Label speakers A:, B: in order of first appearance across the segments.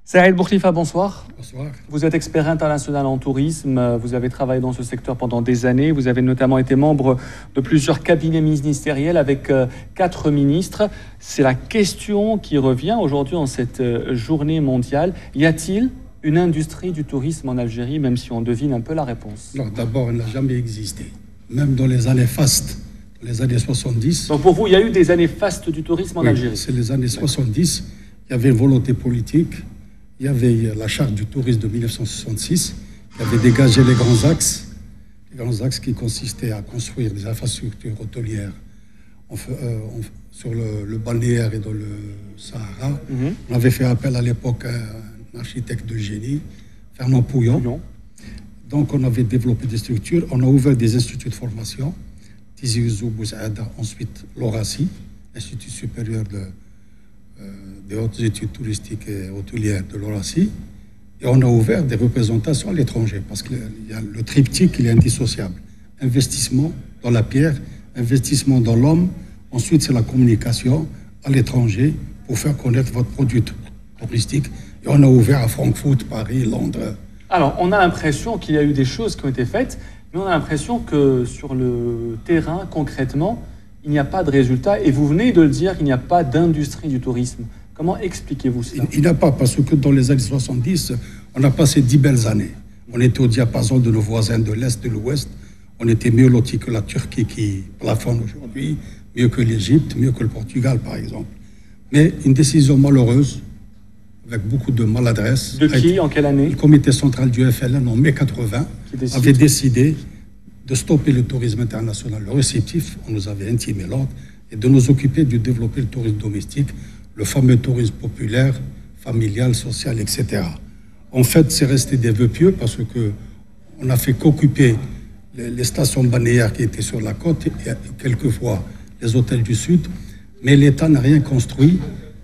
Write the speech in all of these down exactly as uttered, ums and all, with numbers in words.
A: Saïd Bourkhlifa, bonsoir.
B: Bonsoir.
A: Vous êtes expert international en tourisme, vous avez travaillé dans ce secteur pendant des années, vous avez notamment été membre de plusieurs cabinets ministériels avec euh, quatre ministres. C'est la question qui revient aujourd'hui en cette euh, journée mondiale. Y a-t-il une industrie du tourisme en Algérie, même si on devine un peu la réponse?
B: Non, d'abord, elle n'a jamais existé. Même dans les années fastes, dans les années soixante-dix.
A: Donc pour vous, il y a eu des années fastes du tourisme en
B: oui,
A: Algérie?
B: C'est les années soixante-dix. Il y avait une volonté politique. Il y avait la charte du tourisme de mille neuf cent soixante-six qui avait dégagé les grands axes, les grands axes qui consistaient à construire des infrastructures hôtelières on fait, euh, on, sur le, le balnéaire et dans le Sahara. Mm-hmm. On avait fait appel à l'époque à un architecte de génie, Fernand Pouillon. Pouillon. Donc on avait développé des structures, on a ouvert des instituts de formation, Tizi Ouzou Bouzaada, ensuite l'Horaci, Institut supérieur de Euh, des hautes études touristiques et hôtelières de l'Horaci, et on a ouvert des représentations à l'étranger, parce que y a le triptyque, il est indissociable. Investissement dans la pierre, investissement dans l'homme, ensuite c'est la communication à l'étranger pour faire connaître votre produit touristique. Et on a ouvert à Francfort, Paris, Londres.
A: Alors, on a l'impression qu'il y a eu des choses qui ont été faites, mais on a l'impression que sur le terrain, concrètement, il n'y a pas de résultat, et vous venez de le dire, il n'y a pas d'industrie du tourisme. Comment expliquez-vous ça?
B: Il n'y a pas, parce que dans les années soixante-dix, on a passé dix belles années. On était au diapason de nos voisins de l'Est, de l'Ouest. On était mieux lotis que la Turquie qui plafonne aujourd'hui, mieux que l'Égypte, mieux que le Portugal, par exemple. Mais une décision malheureuse, avec beaucoup de maladresse.
A: De qui, en quelle année?
B: Le comité central du F L N, en mai quatre-vingts, décide... avait décidé de stopper le tourisme international, le réceptif, on nous avait intimé l'ordre, et de nous occuper de développer le tourisme domestique, le fameux tourisme populaire, familial, social, et cetera. En fait, c'est resté des vœux pieux parce que on a fait qu'occuper les, les stations balnéaires qui étaient sur la côte et quelquefois les hôtels du Sud, mais l'État n'a rien construit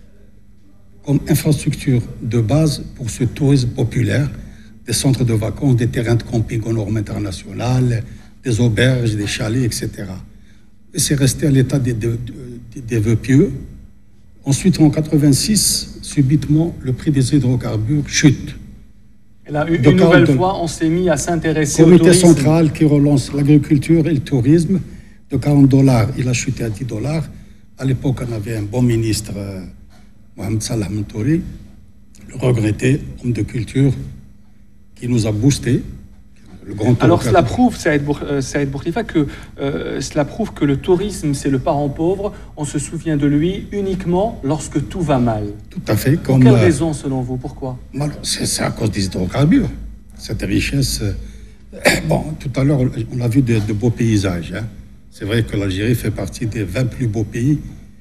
B: comme infrastructure de base pour ce tourisme populaire, des centres de vacances, des terrains de camping aux normes internationales, des auberges, des chalets, et cetera. Et c'est resté à l'état des, des, des, des vœux pieux. Ensuite, en quatre-vingt-six, subitement, le prix des hydrocarbures chute.
A: Et là, une, une nouvelle fois, on s'est mis à s'intéresser au tourisme.
B: Comité central qui relance l'agriculture et le tourisme. De quarante dollars, il a chuté à dix dollars. À l'époque, on avait un bon ministre, euh, Mohamed Salah Mentouri, le regretté, homme de culture, qui nous a boosté. Le grand
A: Alors cela prouve, Saïd Bourkhlifa, que euh, cela prouve que le tourisme, c'est le parent pauvre. On se souvient de lui uniquement lorsque tout va mal.
B: Tout à fait.
A: Pour quelle euh, raison, selon vous? Pourquoi?
B: C'est à cause des hydrocarbures. Cette richesse... Euh, bon, tout à l'heure, on a vu de, de beaux paysages. Hein. C'est vrai que l'Algérie fait partie des vingt plus beaux pays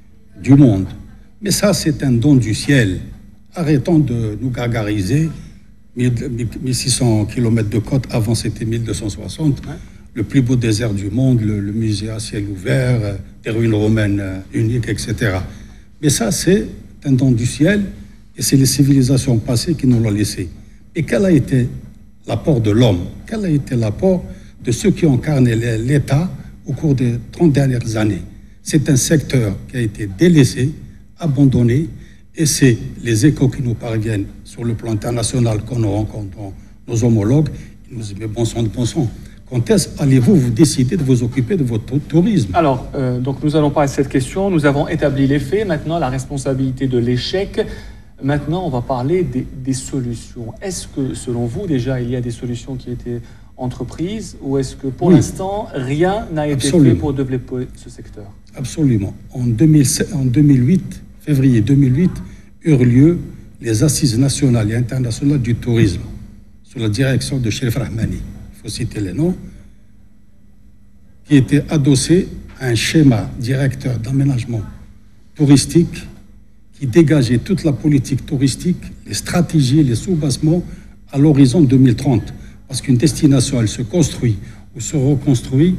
B: du monde. Mais ça, c'est un don du ciel. Arrêtons de nous gargariser. mille six cents kilomètres de côte, avant c'était mille deux cent soixante, ouais. Le plus beau désert du monde, le, le musée à ciel ouvert, euh, des ruines romaines euh, uniques, et cetera. Mais ça, c'est un don du ciel, et c'est les civilisations passées qui nous l'ont laissé. Et quel a été l'apport de l'homme? Quel a été l'apport de ceux qui ont incarné l'État au cours des trente dernières années? C'est un secteur qui a été délaissé, abandonné, et c'est les échos qui nous parviennent sur le plan international quand nous rencontrons nos homologues. Ils nous disent, mais bon sang de bon sang, quand est-ce allez-vous vous décider de vous occuper de votre tourisme?
A: Alors, euh, donc nous allons parler de cette question. Nous avons établi les faits. Maintenant, la responsabilité de l'échec. Maintenant, on va parler des, des solutions. Est-ce que, selon vous, déjà, il y a des solutions qui étaient entreprises, ou est-ce que, pour oui. l'instant, rien n'a été Absolument. fait pour développer ce secteur?
B: Absolument. En, deux mille sept, en deux mille huit, février deux mille huit, eurent lieu les assises nationales et internationales du tourisme, sous la direction de Chérif Rahmani, il faut citer les noms, qui était adossé à un schéma directeur d'aménagement touristique qui dégageait toute la politique touristique, les stratégies, les sous-bassements à l'horizon deux mille trente. Parce qu'une destination, elle se construit ou se reconstruit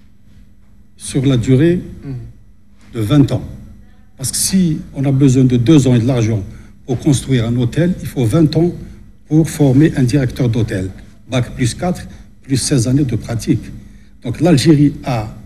B: sur la durée de vingt ans. Parce que si on a besoin de deux ans et de l'argent pour construire un hôtel, il faut vingt ans pour former un directeur d'hôtel. Bac plus quatre, plus seize années de pratique. Donc l'Algérie a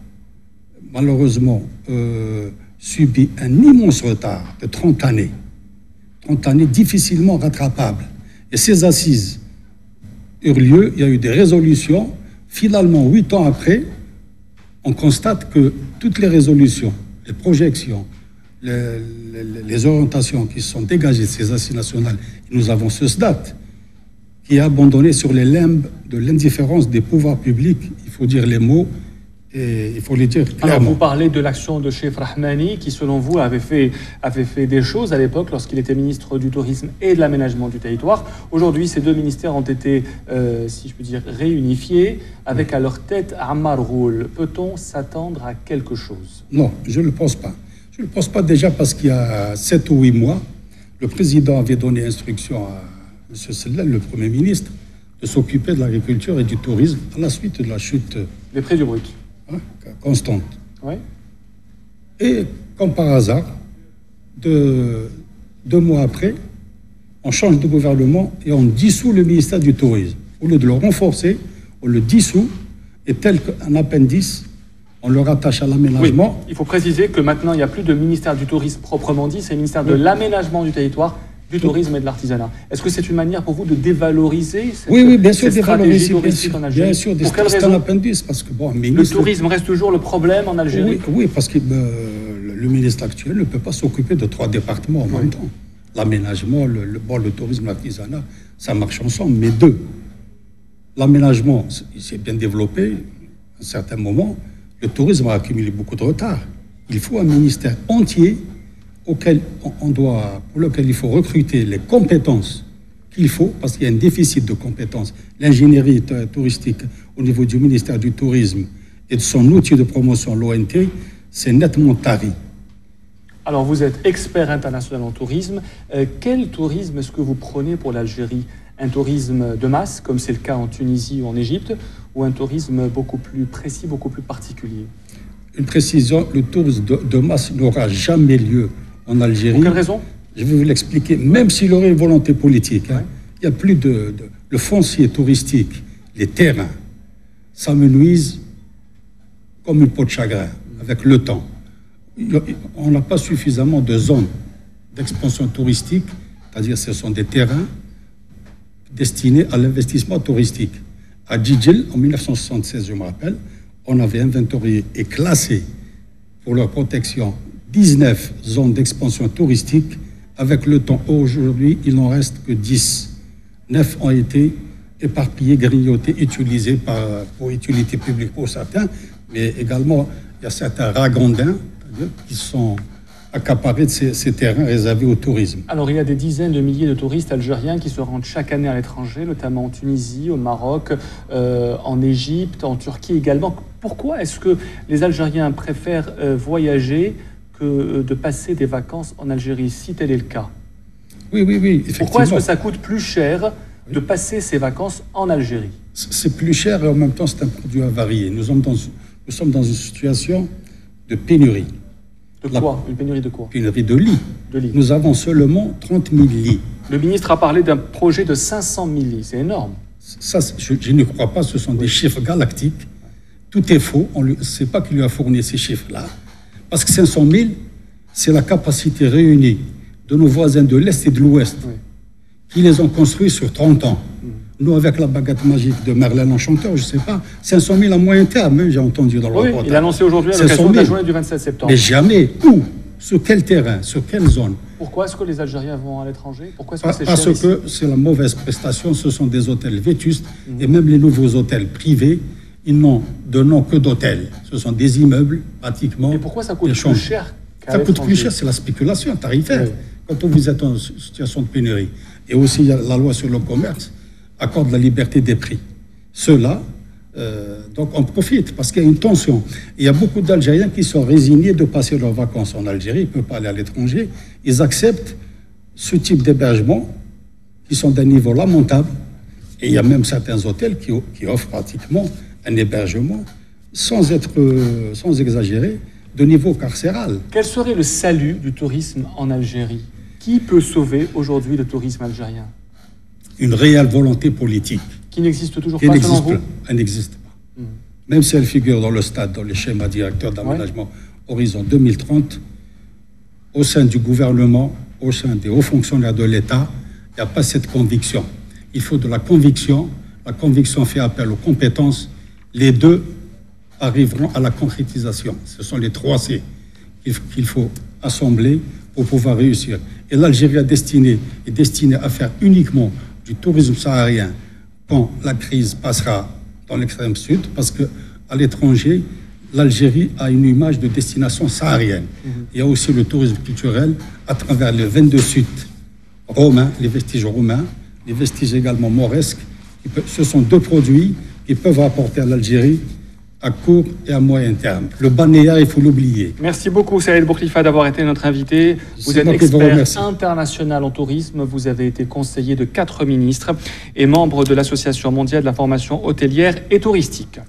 B: malheureusement euh, subi un immense retard de trente années. spontanée difficilement rattrapable. Et ces assises eurent lieu, il y a eu des résolutions. Finalement, huit ans après, on constate que toutes les résolutions, les projections, les, les, les orientations qui sont dégagées de ces assises nationales, nous avons ce S D A T qui est abandonné sur les limbes de l'indifférence des pouvoirs publics. Il faut dire les mots et il faut les dire clairement.
A: Alors vous parlez de l'action de Chef Rahmani qui, selon vous, avait fait, avait fait des choses à l'époque lorsqu'il était ministre du Tourisme et de l'Aménagement du Territoire. Aujourd'hui, ces deux ministères ont été, euh, si je peux dire, réunifiés avec à leur tête Ammar Ghoul. Peut-on s'attendre à quelque chose?
B: Non, je ne le pense pas. Je ne le pense pas déjà parce qu'il y a sept ou huit mois, le président avait donné instruction à M. Sellal, le Premier ministre, de s'occuper de l'agriculture et du tourisme à la suite de la chute
A: des prix du brut
B: hein, constante.
A: Oui.
B: Et comme par hasard, deux, deux mois après, on change de gouvernement et on dissout le ministère du Tourisme. Au lieu de le renforcer, on le dissout et tel qu'un appendice, on le rattache à l'aménagement.
A: Oui, il faut préciser que maintenant, il n'y a plus de ministère du Tourisme proprement dit, c'est le ministère de oui. l'Aménagement du Territoire, du tourisme et de l'artisanat. Est-ce que c'est une manière pour vous de dévaloriser cette,
B: oui, oui, bien sûr,
A: cette stratégie touristique en Algérie?
B: Bien sûr,
A: pour quelle
B: c'est
A: raison?
B: un appendice parce que bon,
A: ministre, le tourisme reste toujours le problème en Algérie.
B: Oui, oui parce que euh, le ministre actuel ne peut pas s'occuper de trois départements en oui. même temps. L'aménagement, le, le, bon, le tourisme, l'artisanat, ça marche ensemble, mais deux. L'aménagement, il s'est bien développé à un certain moment. Le tourisme a accumulé beaucoup de retard. Il faut un ministère entier auquel on doit, pour lequel il faut recruter les compétences qu'il faut, parce qu'il y a un déficit de compétences. L'ingénierie touristique au niveau du ministère du Tourisme et de son outil de promotion, l'O N T, c'est nettement tari.
A: Alors, vous êtes expert international en tourisme. Euh, quel tourisme est-ce que vous prenez pour l'Algérie? Un tourisme de masse, comme c'est le cas en Tunisie ou en Égypte, ou un tourisme beaucoup plus précis, beaucoup plus particulier?
B: Une précision, le tourisme de, de masse n'aura jamais lieu en Algérie.
A: Pour quelle raison?
B: Je vais vous l'expliquer. Même s'il aurait une volonté politique, hein, il n'y a plus de, de... Le foncier touristique, les terrains, ça me nuise comme une peau de chagrin, avec le temps. On n'a pas suffisamment de zones d'expansion touristique, c'est-à-dire ce sont des terrains destinés à l'investissement touristique. À Djidjel, en mille neuf cent soixante-seize, je me rappelle, on avait inventorié et classé pour leur protection dix-neuf zones d'expansion touristique. Avec le temps, aujourd'hui, il n'en reste que dix. neuf ont été éparpillés, grignotés, utilisés par, pour utilité publique pour certains, mais également, il y a certains ragondins qui sont accaparés de ces, ces terrains réservés au tourisme.
A: Alors, il y a des dizaines de milliers de touristes algériens qui se rendent chaque année à l'étranger, notamment en Tunisie, au Maroc, euh, en Égypte, en Turquie également. Pourquoi est-ce que les Algériens préfèrent euh, voyager que de passer des vacances en Algérie, si tel est le cas?
B: Oui, oui, oui, effectivement.
A: Pourquoi est-ce que ça coûte plus cher de passer ses vacances en Algérie?
B: C'est plus cher et en même temps, c'est un produit avarié. Nous sommes dans, nous sommes dans une situation de pénurie.
A: De quoi? La... Une pénurie de quoi?
B: Pénurie de lits.
A: de lits.
B: Nous avons seulement trente mille lits.
A: Le ministre a parlé d'un projet de cinq cent mille lits. C'est énorme.
B: Ça, je, je ne crois pas. Ce sont oui. des chiffres galactiques. Tout est faux. Ce n'est pas qu'il lui a fourni ces chiffres-là. Parce que cinq cent mille, c'est la capacité réunie de nos voisins de l'Est et de l'Ouest oui. qui les ont construits sur trente ans. Mmh. Nous, avec la baguette magique de Merlin l'Enchanteur, je ne sais pas, cinq cent mille à moyen terme, hein, j'ai entendu dans le
A: oui,
B: reportage.
A: Il a annoncé aujourd'hui à l'occasion de la journée du vingt-sept septembre.
B: Mais jamais. Où? Sur quel terrain? Sur quelle zone?
A: Pourquoi est-ce que les Algériens vont à l'étranger? Pourquoi est-ce que c'est
B: Parce
A: cher
B: que c'est la mauvaise prestation. Ce sont des hôtels vétustes mmh. et même les nouveaux hôtels privés, ils n'ont de nom que d'hôtels. Ce sont des immeubles, pratiquement.
A: Et pourquoi ça coûte plus cher qu'à
B: Ça coûte plus cher, c'est la spéculation tarifaire. Oui. Quand vous êtes en situation de pénurie. Et aussi, la loi sur le commerce accorde la liberté des prix. Ceux-là, euh, donc on profite parce qu'il y a une tension. Il y a beaucoup d'Algériens qui sont résignés de passer leurs vacances en Algérie, ils ne peuvent pas aller à l'étranger. Ils acceptent ce type d'hébergement qui sont d'un niveau lamentable. Et il y a même certains hôtels qui, qui offrent pratiquement un hébergement sans être, euh, sans exagérer, de niveau carcéral.
A: Quel serait le salut du tourisme en Algérie? Qui peut sauver aujourd'hui le tourisme algérien?
B: Une réelle volonté politique.
A: Qui n'existe toujours
B: qui
A: pas, selon vous?
B: Elle n'existe pas. Mmh. Même si elle figure dans le stade, dans les schémas directeurs d'aménagement ouais. Horizon deux mille trente, au sein du gouvernement, au sein des hauts fonctionnaires de l'État, il n'y a pas cette conviction. Il faut de la conviction. La conviction fait appel aux compétences. Les deux arriveront à la concrétisation. Ce sont les trois C qu'il faut assembler pour pouvoir réussir. Et l'Algérie est destinée, est destinée à faire uniquement du tourisme saharien quand la crise passera dans l'extrême sud, parce qu'à l'étranger, l'Algérie a une image de destination saharienne. Mmh. Il y a aussi le tourisme culturel à travers les vingt-deux sites romains, les vestiges romains, les vestiges également mauresques. Ce sont deux produits qui peuvent apporter à l'Algérie à court et à moyen terme. Le balnéaire, il faut l'oublier.
A: Merci beaucoup, Saïd Bourkhlifa, d'avoir été notre invité. Vous êtes expert international en tourisme. Vous avez été conseiller de quatre ministres et membre de l'Association mondiale de la formation hôtelière et touristique.